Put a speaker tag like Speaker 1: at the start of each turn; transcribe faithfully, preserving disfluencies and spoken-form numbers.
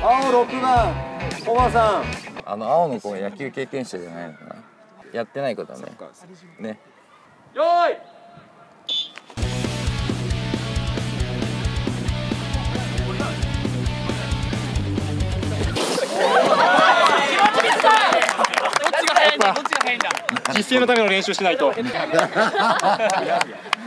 Speaker 1: 青ろくばん、おばさん。
Speaker 2: あの青の子が野球経験者じゃないのかな。やってないことはね。ね。
Speaker 1: よーい。
Speaker 3: 実践のための練習しないと。